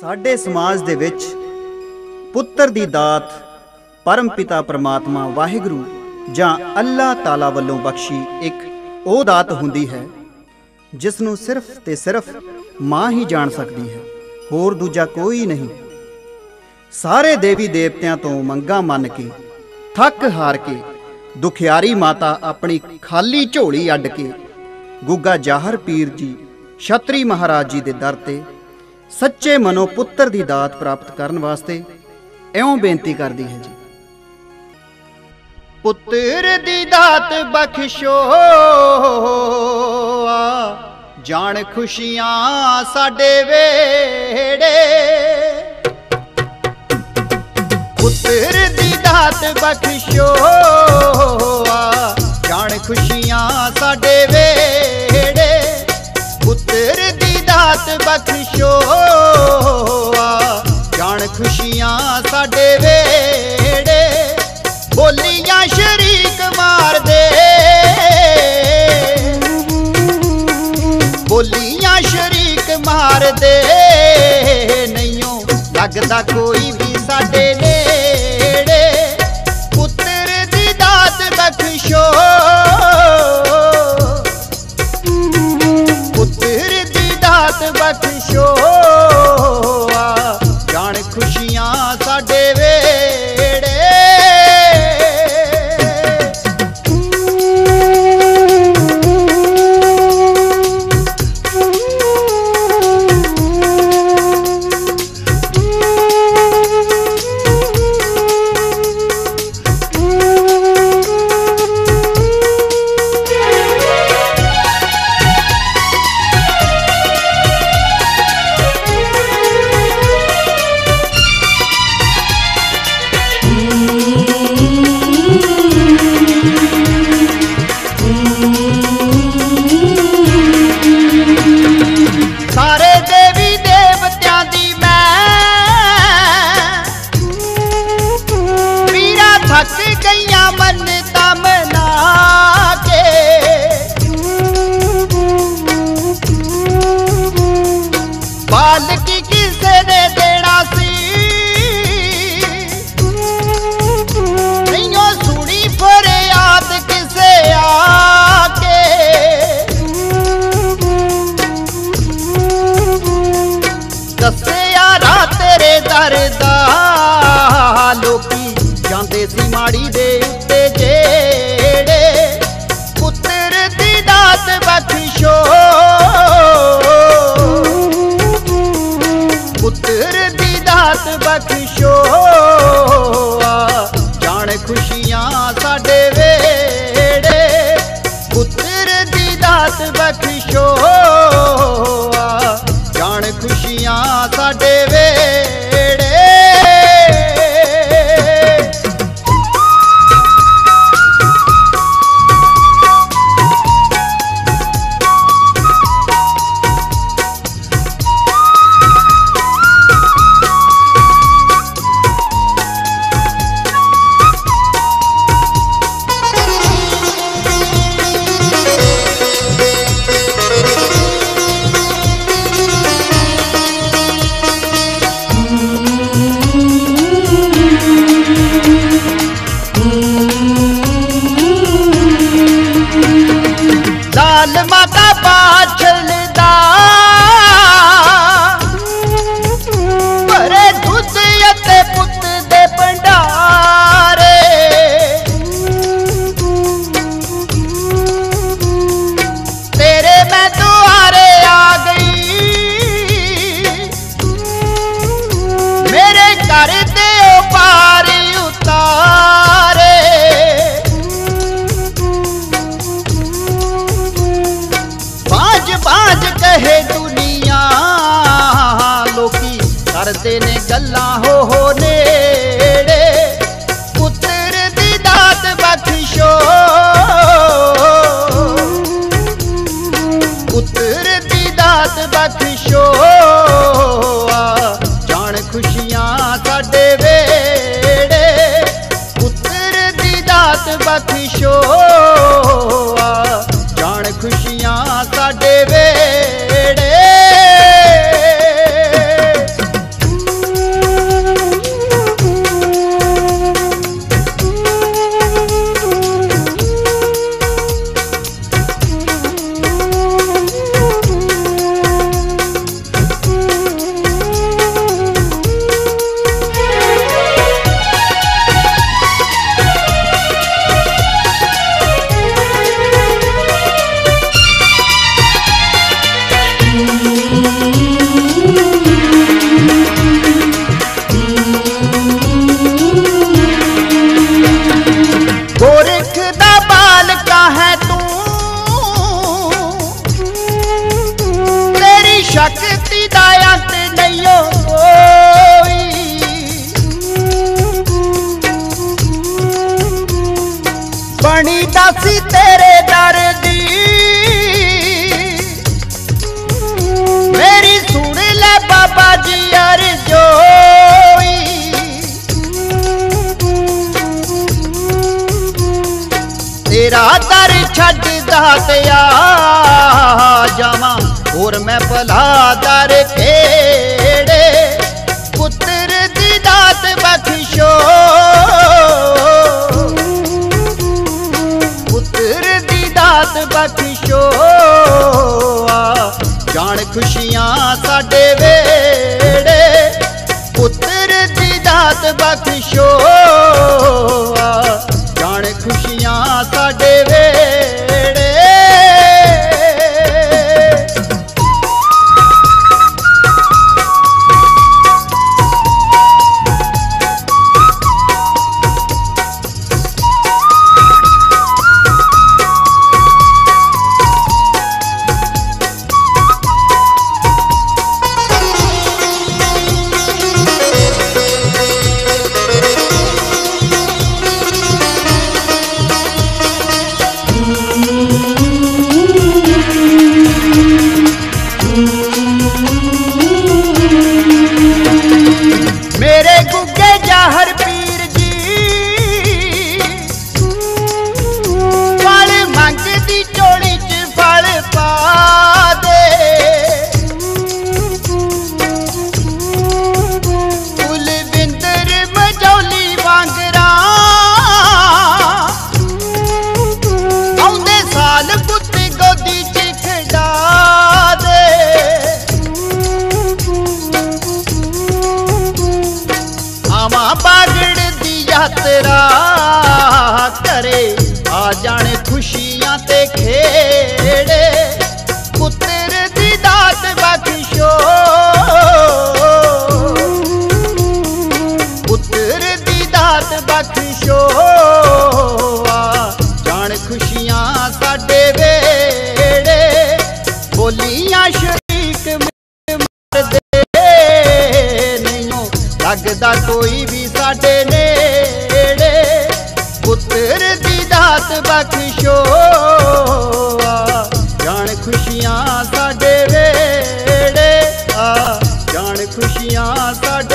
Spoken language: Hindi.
साडे समाज दे विच पुत्र दी दात परम पिता परमात्मा वाहिगुरू जां अल्लाह ताला वल्लों बख्शी एक ओ दात हुंदी है जिसनूं सिर्फ ते सिर्फ मां ही जान सकदी है, होर दूजा कोई नहीं। सारे देवी देवतियां तो मंगा मन के थक हार के दुखियारी माता अपनी खाली झोली अड्ड के गुग्गा जाहर पीर जी छतरी महाराज जी दे दर ते सच्चे मनो पुत्र दी दात प्राप्त करन वास्ते इउं बेनती करदी है जी। पुत्र दी दात बख्शो जान खुशियां साडे वेड़े, पुत्र दी दात बख्शो जान खुशियां साडे वेड़े, पुत्र दी दात बख्शो जान खुशियां साडे वेड़े, बोलियां शरीक मार दे, बोलियां शरीक मार दे, नैयों लगदा कोई भी साडे नेड़े, पुत्र दी दात बख्शो, पुत्र दी दात बख्शो जान खुशियां साडे वेड़े। लोकी जांदे सी माड़ी दे उत्ते जेड़े, पुत्र दी दात बख्शो, पुत्र दी दात बख्शो जान खुशियां साडे वेड़े, पुत्र दी दात बख्शो जान खुशियां साडे वेड़े। लाल माता पाछलदा भरे दुध अते पुत दे भंडारे, तेरे मैं दुआरे आ गई, मेरे घर दे पारी उतारे, बाज कहे दुनिया लोकी करदे ने गल्लां हो नेड़े, पुत्र दी दात बख्शो, पुत्र दी दात बख्शो जान खुशियां साडे वेड़े, पुत्र दी दात बख्शो जान खुशियां साडे वेड़े। रात आ जावां और मैं भला दर केड़े। पुत्र दी दात बख्शो, पुत्र दी दात बख्शो, जान खुशियां साडे वेड़े। पुत्र दी दात बख्शो, जान खुशियां साडे वेड़े। मेरे गुग्गे जाहर पीर जी फल मंगदी झोली च फल पा दे। कुलविंदर मजौली वांगरा आउंदे साल पुत्त गोदी च खड़ा दे। आवा बागड़ दी यात्रा करे, आ जाने खुशियां ते खेड़े। पुत्र दी दात बख्शो, पुत्र दी दात बख्शो, जान खुशियां साडे वेड़े। बोलियां शरीक मर दे नहीं लगदा कोई भी साडे नेड़े। पुत्र दी दात बख्शो, जान खुशियां साडे वेड़े। जान खुशियां साडे